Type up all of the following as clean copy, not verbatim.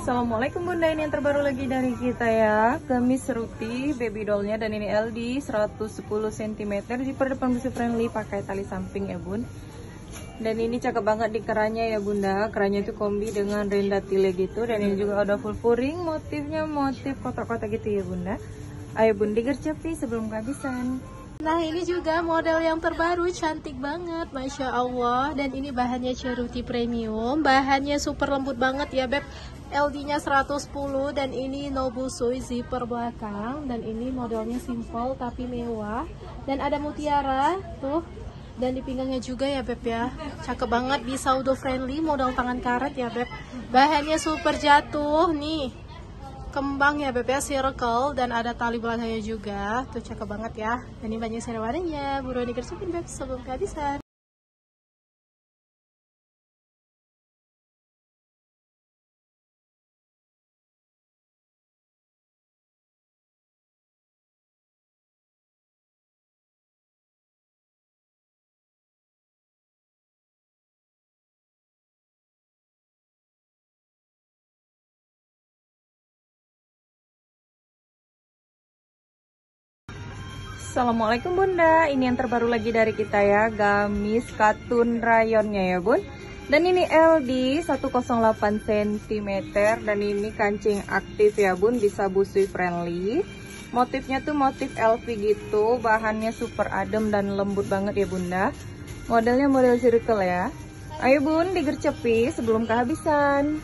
Assalamualaikum Bunda, ini yang terbaru lagi dari kita ya, gamis Ruti baby dollnya, dan ini LD 110 cm, zipper depan busi friendly, pakai tali samping ya Bun. Dan ini cakep banget di kerannya ya Bunda, kerannya itu kombi dengan renda tile gitu, dan ini juga ada full furing, motifnya motif kotak-kotak gitu ya Bunda. Ayo Bun digercepi sebelum kehabisan. Nah ini juga model yang terbaru, cantik banget, Masya Allah. Dan ini bahannya Ceruti Premium, bahannya super lembut banget ya Beb. LD nya 110, dan ini Nobusui zipper belakang. Dan ini modelnya simple tapi mewah, dan ada mutiara tuh. Dan di pinggangnya juga ya Beb ya, cakep banget, bisa udah friendly, model tangan karet ya Beb. Bahannya super jatuh nih, kembang ya Beb ya, circle, dan ada tali belakangnya juga tuh, cakep banget ya. Dan ini banyak seri warnanya, buruan digersipin Beb sebelum kehabisan. Assalamualaikum Bunda, ini yang terbaru lagi dari kita ya, gamis katun rayonnya ya Bun. Dan ini LD 108 cm, dan ini kancing aktif ya Bun, bisa busui friendly. Motifnya tuh motif LV gitu, bahannya super adem dan lembut banget ya Bunda. Modelnya model circle ya. Ayo Bun digercepi sebelum kehabisan.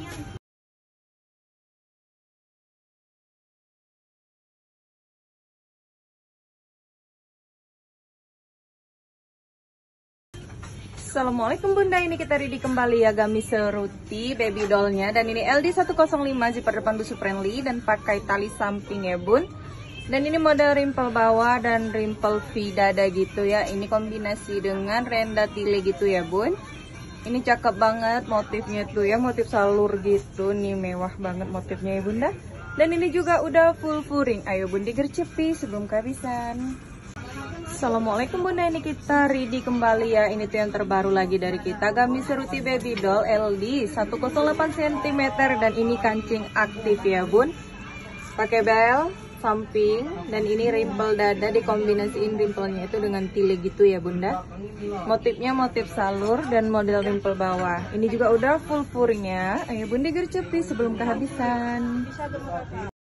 Assalamualaikum Bunda, ini kita ready kembali ya, gamis Ruti baby dollnya, dan ini LD 105, zipper depan busuk friendly dan pakai tali samping ya Bun. Dan ini model rimpel bawah dan rimpel V dada gitu ya, ini kombinasi dengan renda tile gitu ya Bun. Ini cakep banget motifnya tuh ya, motif salur gitu nih, mewah banget motifnya ya Bunda. Dan ini juga udah full furing, ayo Bun digercepi sebelum kehabisan. Assalamualaikum Bunda, ini kita ready kembali ya, ini tuh yang terbaru lagi dari kita, gamis Ruti baby doll LD 108 cm, dan ini kancing aktif ya Bun, pakai bel samping, dan ini rimpel dada dikombinasiin rimpelnya itu dengan tile gitu ya Bunda. Motifnya motif salur dan model rimpel bawah, ini juga udah full furing ya. Ayo Bunda gercepi sebelum kehabisan.